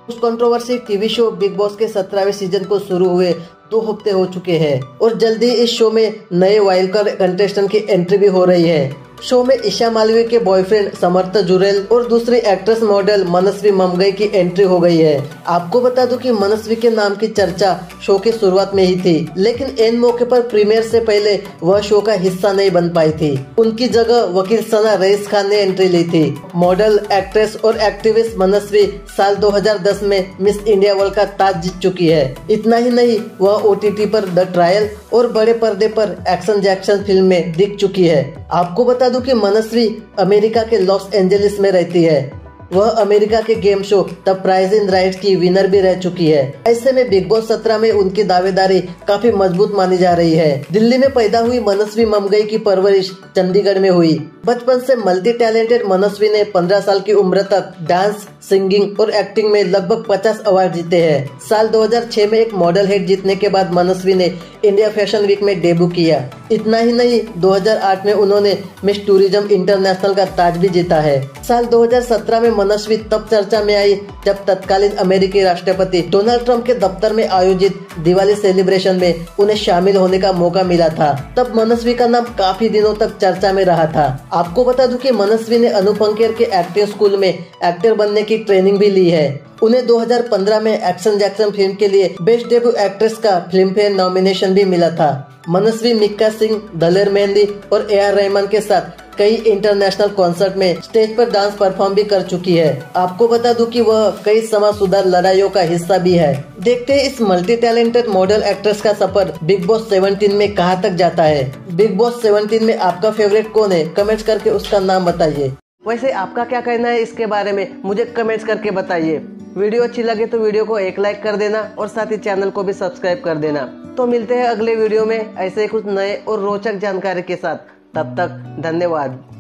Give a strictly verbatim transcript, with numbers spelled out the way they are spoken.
उस controversy TV show Bigg Boss के सत्रहवें सीजन को शुरू हुए दो हफ्ते हो चुके हैं और जल्दी इस शो में नए वाइल्ड कार्ड कंटेस्टेंट की एंट्री भी हो रही है। शो में ईशा मालवी के बॉयफ्रेंड समर्थ जुरेल और दूसरी एक्ट्रेस मॉडल मनस्वी ममगई की एंट्री हो गई है। आपको बता दूं कि मनस्वी के नाम की चर्चा शो की शुरुआत में ही थी, लेकिन एन मौके पर प्रीमियर से पहले वह शो का हिस्सा नहीं बन पाई थी। उनकी जगह वकील सना रईस खान ने एंट्री ली थी। मॉडल, एक्ट्रेस और एक्टिविस्ट मनस्वी साल दो हज़ार दस में मिस इंडिया वर्ल्ड का ताज जीत चुकी है। इतना ही नहीं, वह ओ टी टी पर द ट्रायल और बड़े पर्दे पर एक्शन जैक्सन फिल्म में दिख चुकी है। आपको बता दूं कि मनस्वी अमेरिका के लॉस एंजलिस में रहती है। वह अमेरिका के game show the price in right की विनर भी रह चुकी है। ऐसे में बिग बॉस सत्रह में उनकी दावेदारी काफी मजबूत मानी जा रही है। दिल्ली में पैदा हुई मनस्वी ममगई की परवरिश चंडीगढ़ में हुई। बचपन से मल्टी टैलेंटेड मनस्वी ने पंद्रह साल की उम्र तक डांस, सिंगिंग और एक्टिंग में लगभग पचास अवार्ड जीते हैं। साल दो हज़ार छह में एक मॉडल हिट जीतने के बाद मनस्वी ने इंडिया फैशन वीक में डेब्यू किया। इतना ही नहीं, दो हज़ार आठ में उन्होंने मिस टूरिज्म इंटरनेशनल का ताज भी जीता है। साल दो हज़ार सत्रह में मनस्वी तब चर्चा में आई जब तत्कालीन अमेरिकी राष्ट्रपति डोनाल्ड ट्रंप के दफ्तर में आयोजित दिवाली सेलिब्रेशन में उन्हें शामिल होने का मौका मिला था। तब मनस्वी का नाम काफी दिनों तक चर्चा में रहा था। आपको बता दूं कि मनस्वी ने अनुपम खेर के एक्टिंग स्कूल में एक्टर बनने की ट्रेनिंग भी ली है। उन्हें दो हज़ार पंद्रह में एक्शन जैक्सन फिल्म के लिए बेस्ट डेब्यू एक्ट्रेस का फिल्म फेयर नॉमिनेशन भी मिला था। मनस्वी मिक्का सिंह, दलेर मेहंदी और ए आर रहमान के साथ कई इंटरनेशनल कॉन्सर्ट में स्टेज पर डांस परफॉर्म भी कर चुकी है। आपको बता दूं कि वह कई समाज सुधार लड़ाइयों का हिस्सा भी है। देखते हैं इस मल्टी टैलेंटेड मॉडल एक्ट्रेस का सफर बिग बॉस सत्रह में कहां तक जाता है। बिग बॉस सत्रह में आपका फेवरेट कौन है? कमेंट्स करके उसका नाम बताइए। वैसे आपका क्या कहना है इसके बारे में मुझे कमेंट्स करके बताइए। वीडियो अच्छी लगे तो वीडियो को एक लाइक कर देना और साथ ही चैनल को भी सब्सक्राइब कर देना। तो मिलते हैं अगले वीडियो में ऐसे कुछ नए और रोचक जानकारी के साथ। तब तक धन्यवाद।